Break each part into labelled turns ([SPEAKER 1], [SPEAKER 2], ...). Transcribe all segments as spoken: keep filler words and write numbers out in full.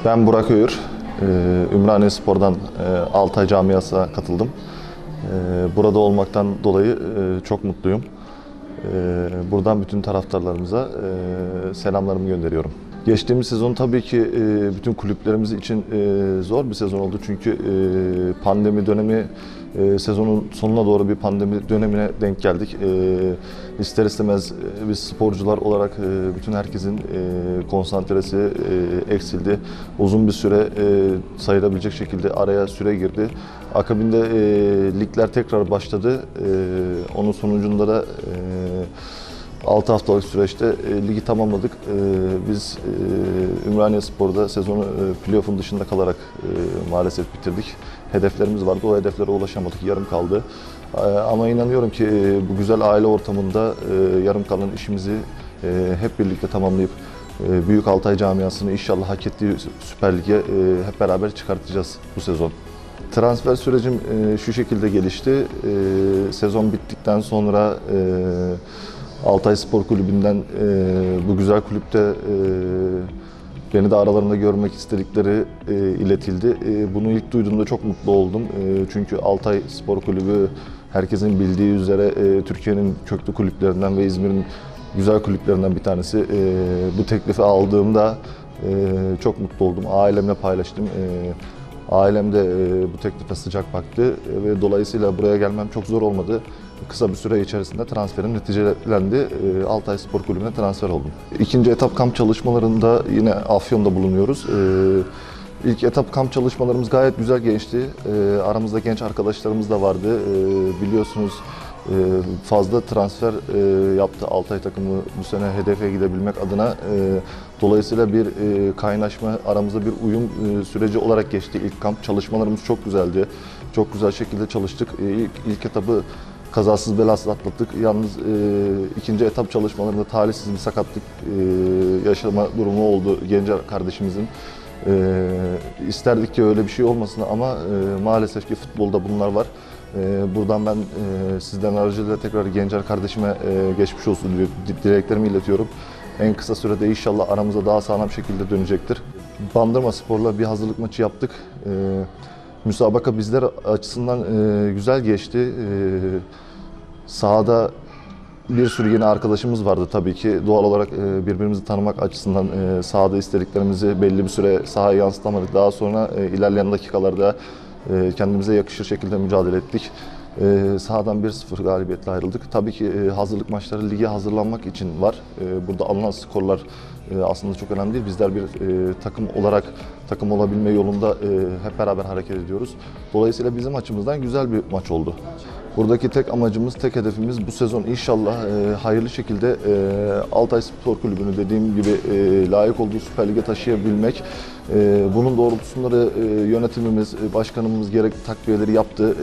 [SPEAKER 1] Ben Burak Öğür, Ümraniye Spor'dan Altay Camiası'na katıldım. Burada olmaktan dolayı çok mutluyum. Buradan bütün taraftarlarımıza selamlarımı gönderiyorum. Geçtiğimiz sezon tabii ki bütün kulüplerimiz için zor bir sezon oldu. Çünkü pandemi dönemi, sezonun sonuna doğru bir pandemi dönemine denk geldik. İster istemez biz sporcular olarak bütün herkesin konsantresi eksildi. Uzun bir süre sayılabilecek şekilde araya süre girdi. Akabinde ligler tekrar başladı. Onun sonucunda da altı haftalık süreçte e, ligi tamamladık. E, biz e, Ümraniye Spor'da sezonu e, playoff'un dışında kalarak e, maalesef bitirdik. Hedeflerimiz vardı, o hedeflere ulaşamadık, yarım kaldı. E, ama inanıyorum ki e, bu güzel aile ortamında e, yarım kalan işimizi e, hep birlikte tamamlayıp e, Büyük Altay Camiası'nı inşallah hak ettiği Süper Lig'e e, hep beraber çıkartacağız bu sezon. Transfer sürecim e, şu şekilde gelişti. E, sezon bittikten sonra e, Altay Spor Kulübü'nden e, bu güzel kulüpte e, beni de aralarında görmek istedikleri e, iletildi. E, bunu ilk duyduğumda çok mutlu oldum. E, çünkü Altay Spor Kulübü herkesin bildiği üzere e, Türkiye'nin köklü kulüplerinden ve İzmir'in güzel kulüplerinden bir tanesi. E, bu teklifi aldığımda e, çok mutlu oldum. Ailemle paylaştım. E, ailem de e, bu teklife sıcak baktı e, ve dolayısıyla buraya gelmem çok zor olmadı. Kısa bir süre içerisinde transferim neticelendi. Altay Spor Kulübü'ne transfer oldum. İkinci etap kamp çalışmalarında yine Afyon'da bulunuyoruz. İlk etap kamp çalışmalarımız gayet güzel geçti. Aramızda genç arkadaşlarımız da vardı. Biliyorsunuz fazla transfer yaptı Altay takımı bu sene hedefe gidebilmek adına. Dolayısıyla bir kaynaşma, aramızda bir uyum süreci olarak geçti ilk kamp. Çalışmalarımız çok güzeldi. Çok güzel şekilde çalıştık. İlk, ilk etabı kazasız belasız atlattık. Yalnız e, ikinci etap çalışmalarında talihsiz bir sakatlık e, yaşama durumu oldu Gencer kardeşimizin. E, isterdik ki öyle bir şey olmasın ama e, maalesef ki futbolda bunlar var. E, buradan ben e, sizden aracılığıyla tekrar Gencer kardeşime e, geçmiş olsun dileklerimi iletiyorum. En kısa sürede inşallah aramıza daha sağlam şekilde dönecektir. Bandırma Spor'la bir hazırlık maçı yaptık. E, müsabaka bizler açısından e, güzel geçti. E, Sahada bir sürü yeni arkadaşımız vardı tabii ki. Doğal olarak birbirimizi tanımak açısından sahada istediklerimizi belli bir süre sahaya yansıtamadık. Daha sonra ilerleyen dakikalarda kendimize yakışır şekilde mücadele ettik. Sahadan bir sıfır galibiyetle ayrıldık. Tabii ki hazırlık maçları lige hazırlanmak için var. Burada alınan skorlar aslında çok önemli değil. Bizler bir takım olarak takım olabilme yolunda hep beraber hareket ediyoruz. Dolayısıyla bizim açımızdan güzel bir maç oldu. Buradaki tek amacımız, tek hedefimiz bu sezon inşallah e, hayırlı şekilde e, Altay Spor Kulübü'nü dediğim gibi e, layık olduğu Süper Lig'e taşıyabilmek. E, bunun doğrultusunda da e, yönetimimiz, e, başkanımız gerekli takviyeleri yaptı.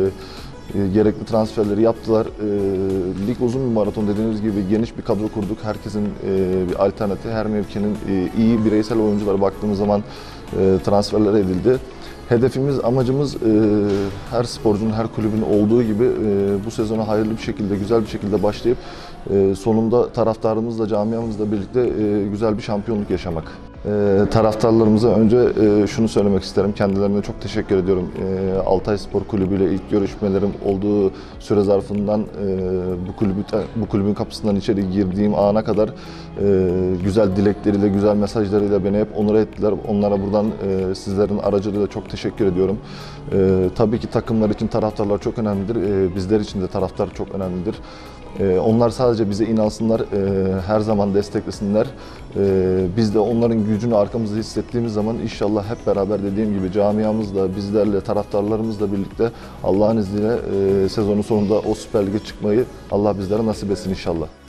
[SPEAKER 1] E, e, gerekli transferleri yaptılar. E, lig uzun bir maraton dediğiniz gibi geniş bir kadro kurduk. Herkesin e, bir alternatifi, her mevkinin e, iyi bireysel oyunculara baktığımız zaman e, transferler edildi. Hedefimiz, amacımız e, her sporcunun, her kulübün olduğu gibi e, bu sezona hayırlı bir şekilde, güzel bir şekilde başlayıp e, sonunda taraftarımızla, camiamızla birlikte e, güzel bir şampiyonluk yaşamak. E, taraftarlarımıza önce e, şunu söylemek isterim, kendilerine çok teşekkür ediyorum. E, Altay Spor Kulübü ile ilk görüşmelerim olduğu süre zarfından e, bu, kulübü, bu kulübün kapısından içeri girdiğim ana kadar e, güzel dilekleriyle, güzel mesajlarıyla beni hep onur ettiler. Onlara buradan e, sizlerin aracılığıyla çok teşekkür ediyorum. E, tabii ki takımlar için taraftarlar çok önemlidir. E, bizler için de taraftar çok önemlidir. E, onlar sadece bize inansınlar, e, her zaman desteklesinler. E, biz de onların gücünü arkamızda hissettiğimiz zaman inşallah hep beraber dediğim gibi camiamızla, bizlerle, taraftarlarımızla birlikte Allah'ın izniyle e, sezonun sonunda o Süper Lig'e çıkmayı Allah bizlere nasip etsin inşallah.